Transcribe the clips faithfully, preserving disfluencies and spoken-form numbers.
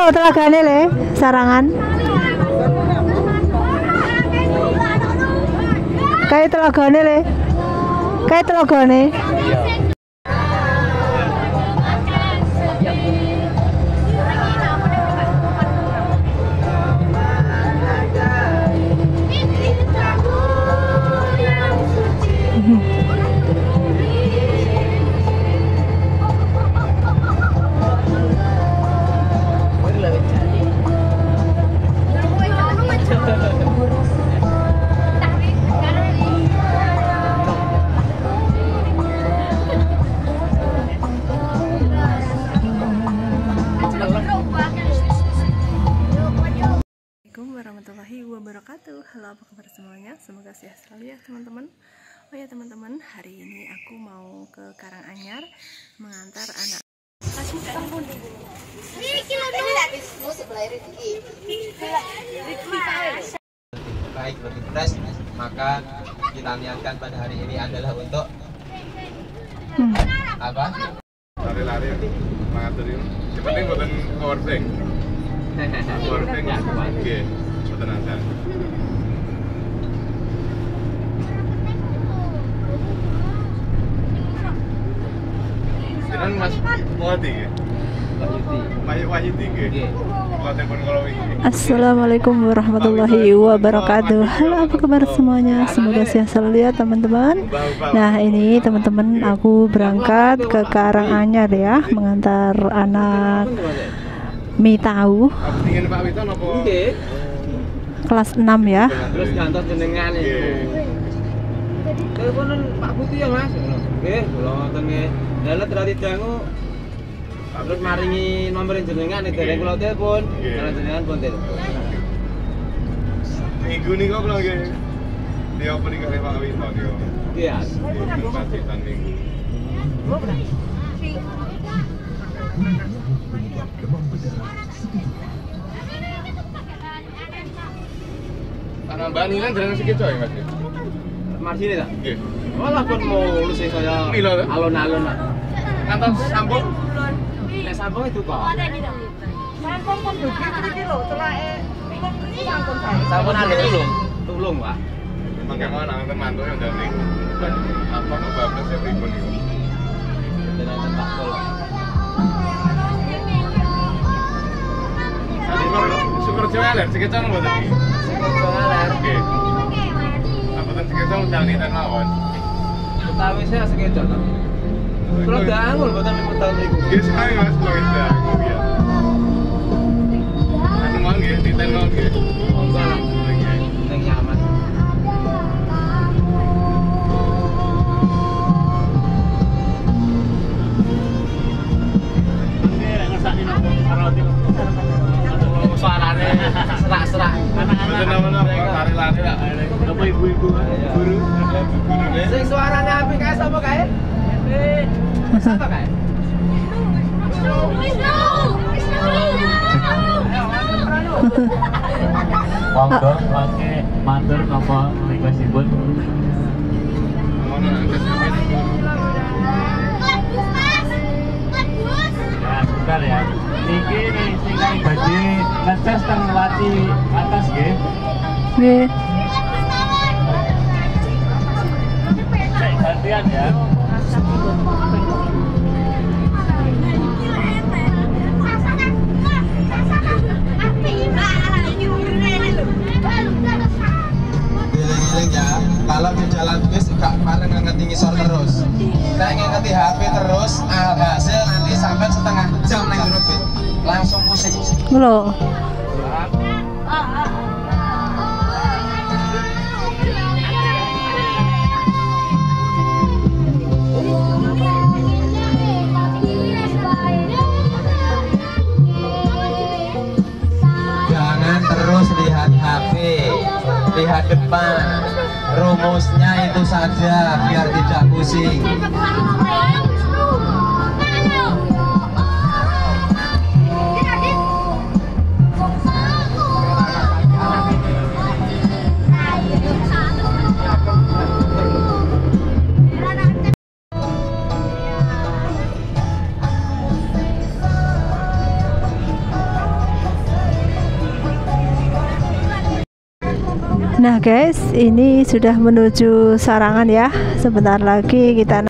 lo telagane le, Sarangan. Kayak telagane le. Kayak telagane. Warahmatullahi wabarakatuh. Halo, apa kabar semuanya? Semoga sehat selalu ya teman-teman. Oh ya teman-teman, hari ini aku mau ke Karanganyar mengantar anak. Baik, lebih fresh, maka kita niatkan pada hari ini adalah untuk hmm. apa? Lari-lari, mengatur ini. Yang penting buatan powerbank. Powerbank ya, oke. Buatan ada. Jangan Mas Muati ya? Wahyudi. Wahyudi ya? Assalamualaikum warahmatullahi wabarakatuh. Halo, apa kabar semuanya? Semoga sehat selalu ya teman-teman. Nah ini teman-teman, aku berangkat ke Karanganyar ya, mengantar anak Mitau kelas enam ya. Terus ngantor jenengan itu. Teleponan Pak Putih ya Mas. Nggih, kula ngoten nggih. Dalet rati dangu. Terus maringi nomor jenengan nek dereng kula telepon. Kalau jenengan pun telepon. Minggu nih kok lagi. Dia opening kali Pak Wito dia. Iya. Pasti tanding. Tanah Mbak Nilan jalan sedikit coy Mas. Masih ini tak? Nggih. Malah pun mau sing kaya alon-alon. Ngantos sampung. Nek sampung itu kok. Sampung pun dugi iki lho, celake sampung saya. Sampun ada tulung. Tulung, Pak. Mangke mau nang teman tuh yang dari apa kok bablas ya pripun iki. Dengan Pak Pol. Tadi kok syukur jalan sekecon mboten iki. Sekecon aler. Nggih. Ampun sekecon jalan ten mawon. Utawi saya sekecon. Kalau dangun mboten metal niku. Nggih sekali Mas kula dangu ya. Anu mangke nggih ten mawon nggih. Monggo lah. Nggih. Nyaman. Suarane serak-serak. Anak-anak lari-lari lah. Apa ibu-ibu guru? Sing suarane apik kae sapa kae? Sapa kae? Monggo mangke matur napa requestipun. Ya, bentar ya. Niki nih sing kang badhe ngeces teng Lati atas nggih. Nggih. Cek gantian ya. Giling-giling ya. Kalau di jalan bis gak pareng ngangeti ngisor terus. Nek ngangeti H P terus, alhasil nanti sampai setengah jam nang jero bis. Langsung pusing. Lho. Jangan terus lihat H P, lihat depan. Rumusnya itu saja biar tidak pusing. Nah guys, ini sudah menuju Sarangan ya. Sebentar lagi kita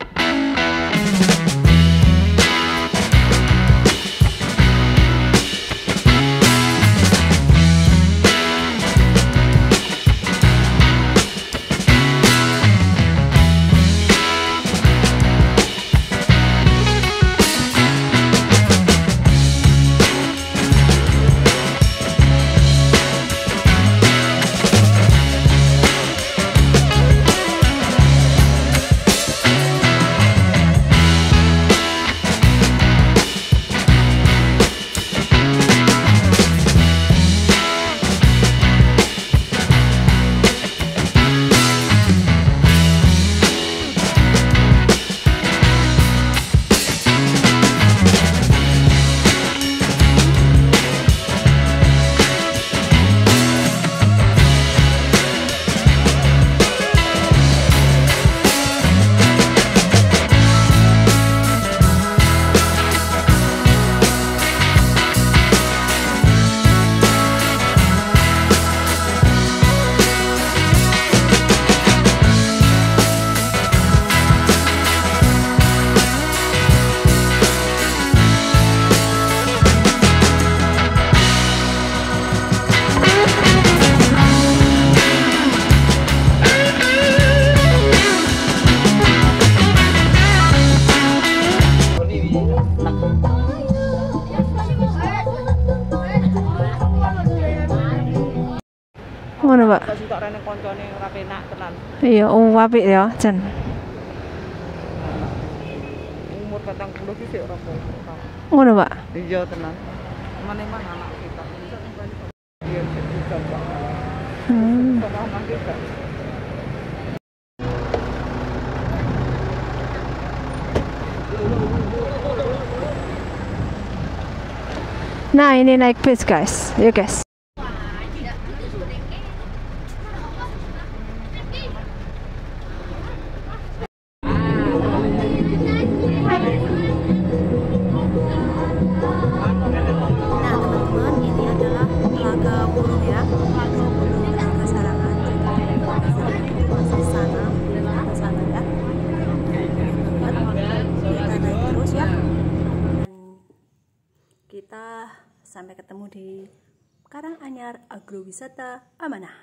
ngono, Pak. Sitok rene koncone ora penak tenan. Iya, oh apik ya, Jan. Umur patang puluh ki sik ora apa-apa. Ngono, Pak. Iya tenan. Mana-mana anak kita. Iya, bisa Pak. Hmm. Sama kita. Nah, ini naik bis, guys. Yuk, guys. Kita sampai ketemu di Karanganyar Agrowisata Amanah.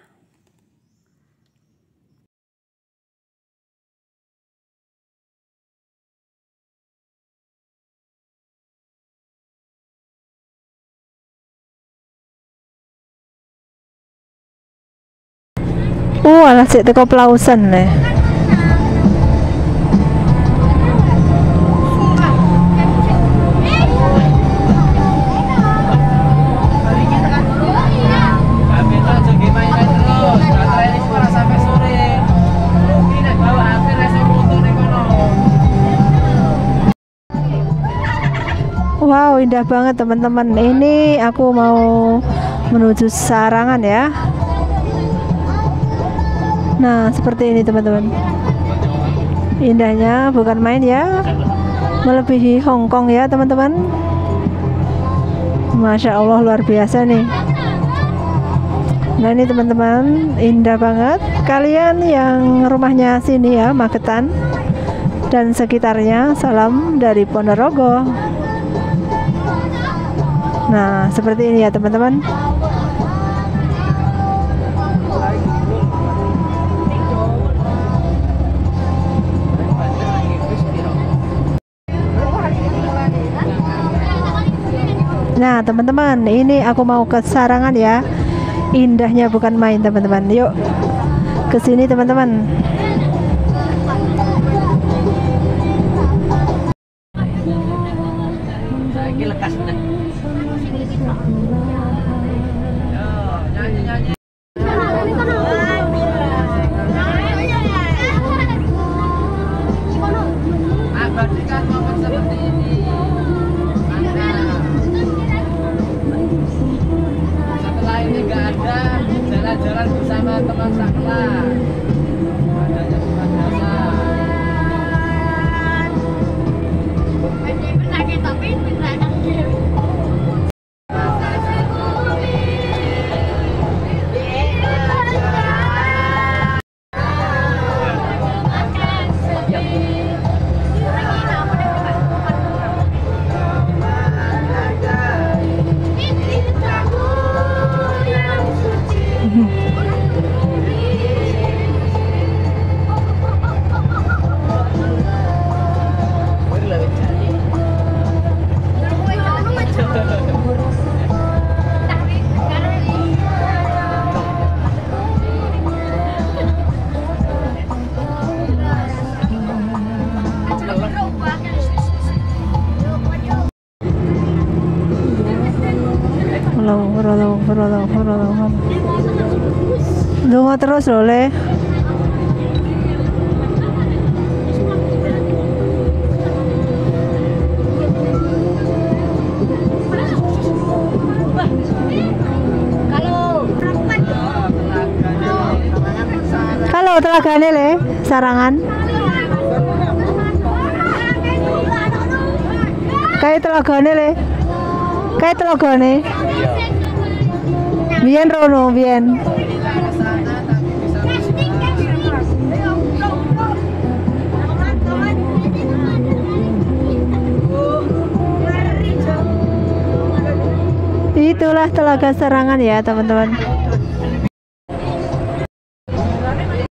Oh, alah sik teko Pelausan le. Wow, indah banget teman-teman. Ini aku mau menuju Sarangan ya. Nah, seperti ini teman-teman. Indahnya bukan main ya. Melebihi Hong Kong ya teman-teman. Masya Allah, luar biasa nih. Nah, ini teman-teman, indah banget. Kalian yang rumahnya sini ya, Magetan dan sekitarnya, salam dari Ponorogo. Nah, seperti ini ya teman-teman. Nah, teman-teman, ini aku mau ke Sarangan ya. Indahnya bukan main teman-teman. Yuk ke sini teman-teman. Saiki lekas meneh. Nyanyi-nyanyi. Abadikan momen seperti ini. Setelah ini nggak ada jalan-jalan bersama teman sekelas. Adanya cuma jasa. Donga terus lho Le. Kalau telagane Le, Sarangan. Kayak telagane Le. Kayak telagane. Biyen rono, biyen. Itulah Telaga Sarangan ya, teman-teman.